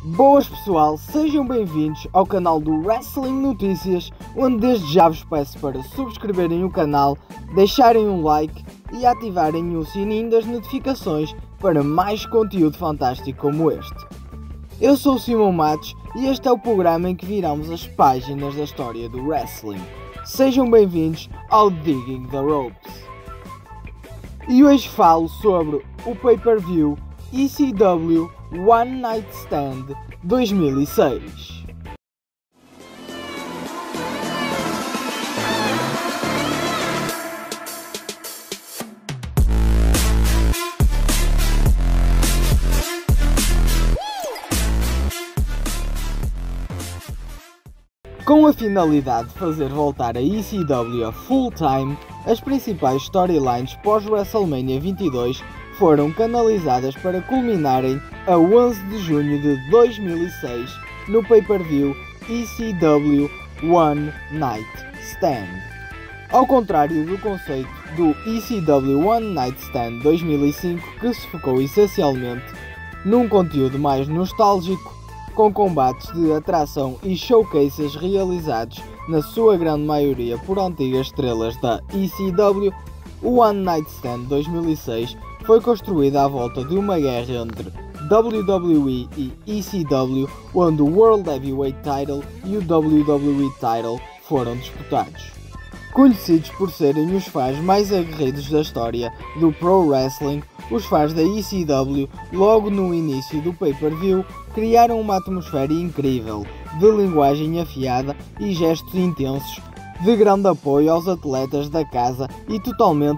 Boas pessoal, sejam bem-vindos ao canal do Wrestling Notícias, onde desde já vos peço para subscreverem o canal, deixarem um like e ativarem o sininho das notificações para mais conteúdo fantástico como este. Eu sou o Simão Matos e este é o programa em que viramos as páginas da história do wrestling. Sejam bem-vindos ao Digging the Ropes. E hoje falo sobre o pay-per-view ECW One Night Stand 2006. Com a finalidade de fazer voltar a ECW a full-time, as principais storylines pós-WrestleMania 22 foram canalizadas para culminarem a 11 de junho de 2006 no pay-per-view ECW One Night Stand. Ao contrário do conceito do ECW One Night Stand 2005, que se focou essencialmente num conteúdo mais nostálgico, com combates de atração e showcases realizados na sua grande maioria por antigas estrelas da ECW, o One Night Stand 2006 foi construída à volta de uma guerra entre WWE e ECW, onde o World Heavyweight Title e o WWE Title foram disputados. Conhecidos por serem os fãs mais aguerridos da história do Pro Wrestling, os fãs da ECW, logo no início do pay-per-view, criaram uma atmosfera incrível, de linguagem afiada e gestos intensos, de grande apoio aos atletas da casa e totalmente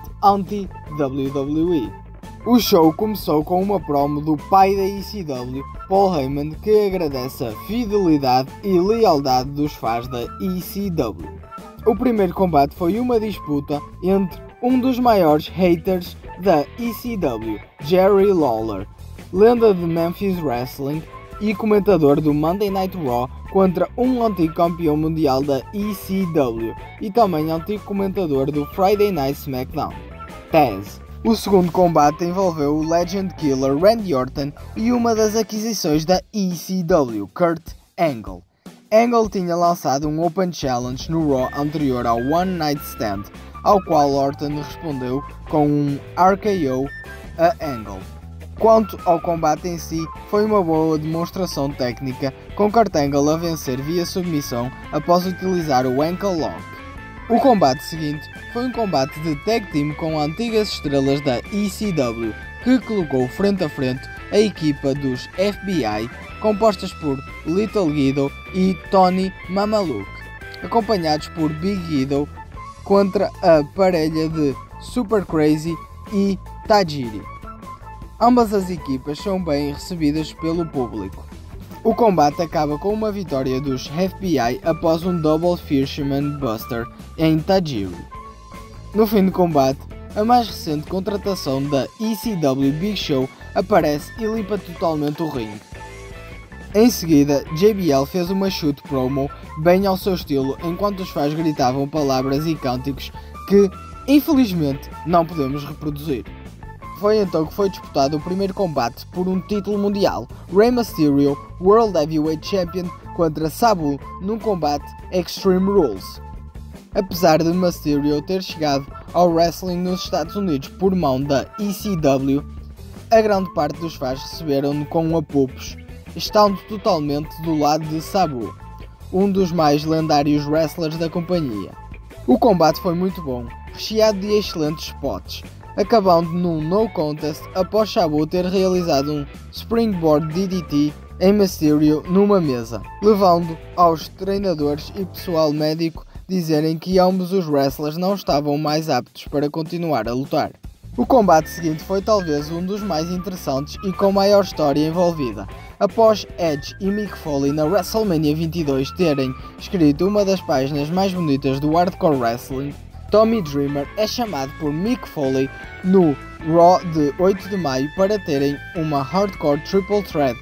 anti-WWE. O show começou com uma promo do pai da ECW, Paul Heyman, que agradece a fidelidade e lealdade dos fãs da ECW. O primeiro combate foi uma disputa entre um dos maiores haters da ECW, Jerry Lawler, lenda de Memphis Wrestling e comentador do Monday Night Raw, contra um antigo campeão mundial da ECW e também antigo comentador do Friday Night SmackDown, Taz. O segundo combate envolveu o Legend Killer Randy Orton e uma das aquisições da ECW, Kurt Angle. Angle tinha lançado um Open Challenge no Raw anterior ao One Night Stand, ao qual Orton respondeu com um RKO a Angle. Quanto ao combate em si, foi uma boa demonstração técnica, com Kurt Angle a vencer via submissão após utilizar o Ankle Lock. O combate seguinte foi um combate de tag team com antigas estrelas da ECW, que colocou frente a frente a equipa dos FBI, compostas por Little Guido e Tony Mamaluke, acompanhados por Big Guido, contra a parelha de Super Crazy e Tajiri. Ambas as equipas são bem recebidas pelo público. O combate acaba com uma vitória dos FBI após um Double Fisherman Buster em Tajiri. No fim do combate, a mais recente contratação da ECW, Big Show, aparece e limpa totalmente o ringue. Em seguida, JBL fez uma shoot promo bem ao seu estilo, enquanto os fãs gritavam palavras e cânticos que, infelizmente, não podemos reproduzir. Foi então que foi disputado o primeiro combate por um título mundial, Rey Mysterio, World Heavyweight Champion, contra Sabu, num combate Extreme Rules. Apesar de Mysterio ter chegado ao wrestling nos Estados Unidos por mão da ECW, a grande parte dos fãs receberam-no com apupos, estando totalmente do lado de Sabu, um dos mais lendários wrestlers da companhia. O combate foi muito bom, recheado de excelentes spots, acabando num no contest após Sabu ter realizado um Springboard DDT em Mysterio numa mesa, levando aos treinadores e pessoal médico dizerem que ambos os wrestlers não estavam mais aptos para continuar a lutar. O combate seguinte foi talvez um dos mais interessantes e com maior história envolvida. Após Edge e Mick Foley na WrestleMania 22 terem escrito uma das páginas mais bonitas do hardcore wrestling, Tommy Dreamer é chamado por Mick Foley no Raw de 8 de maio para terem uma Hardcore Triple Threat.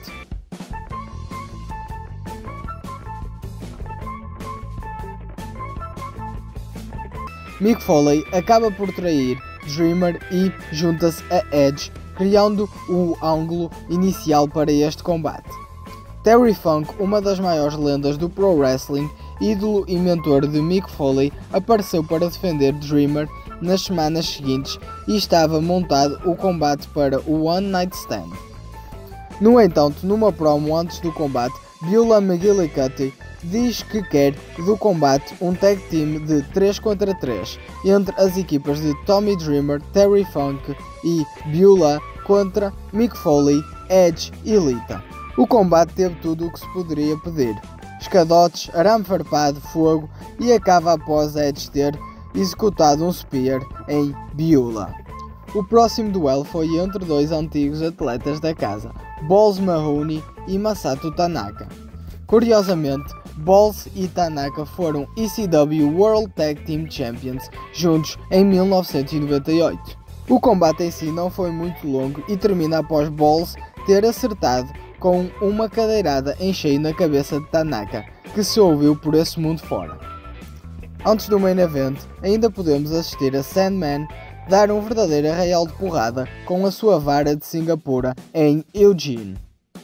Mick Foley acaba por trair Dreamer e junta-se a Edge, criando o ângulo inicial para este combate. Terry Funk, uma das maiores lendas do pro wrestling, ídolo e mentor de Mick Foley, apareceu para defender Dreamer nas semanas seguintes e estava montado o combate para o One Night Stand. No entanto, numa promo antes do combate, Beulah McGillicuddy diz que quer do combate um tag team de 3 contra 3 entre as equipas de Tommy Dreamer, Terry Funk e Beulah contra Mick Foley, Edge e Lita. O combate teve tudo o que se poderia pedir: escadotes, arame farpado, fogo e acaba após Edge ter executado um spear em Beulah. O próximo duelo foi entre dois antigos atletas da casa, Balls Mahoney e Masato Tanaka. Curiosamente, Balls e Tanaka foram ECW World Tag Team Champions juntos em 1998. O combate em si não foi muito longo e termina após Balls ter acertado com uma cadeirada em cheio na cabeça de Tanaka, que se ouviu por esse mundo fora. Antes do main event, ainda podemos assistir a Sandman dar um verdadeiro arraial de porrada com a sua vara de Singapura em Eugene.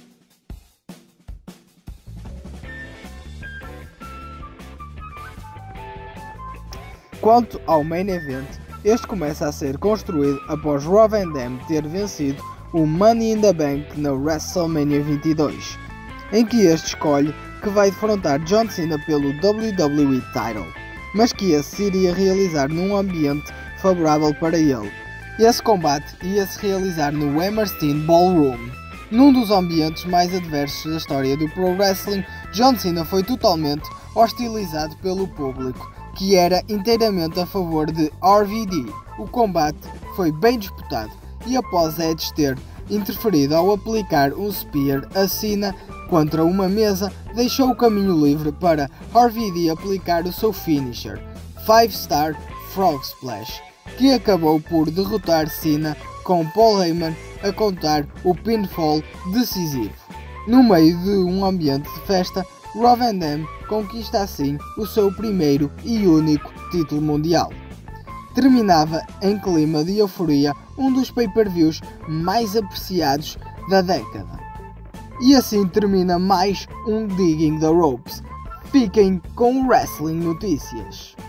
Quanto ao main event, este começa a ser construído após Rob Van Dam ter vencido o Money in the Bank na WrestleMania 22, em que este escolhe que vai defrontar John Cena pelo WWE Title, mas que esse iria realizar num ambiente favorável para ele. Esse combate ia se realizar no Hammerstein Ballroom. Num dos ambientes mais adversos da história do Pro Wrestling, John Cena foi totalmente hostilizado pelo público, que era inteiramente a favor de RVD. O combate foi bem disputado e após Edge ter interferido ao aplicar um spear a Cena contra uma mesa, deixou o caminho livre para RVD aplicar o seu finisher, 5-Star Frog Splash, que acabou por derrotar Cena com Paul Heyman a contar o pinfall decisivo. No meio de um ambiente de festa, Rob Van Dam conquista assim o seu primeiro e único título mundial. Terminava em clima de euforia um dos pay-per-views mais apreciados da década. E assim termina mais um Digging the Ropes. Fiquem com Wrestling Notícias.